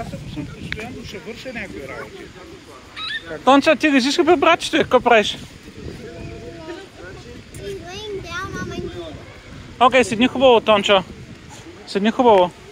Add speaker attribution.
Speaker 1: съм постоянно, ще върша някакви работи.
Speaker 2: Тонча, ти лежиш ли при братчето? Какво правиш? Окей, седни хубаво, Тончо. Седни хубаво.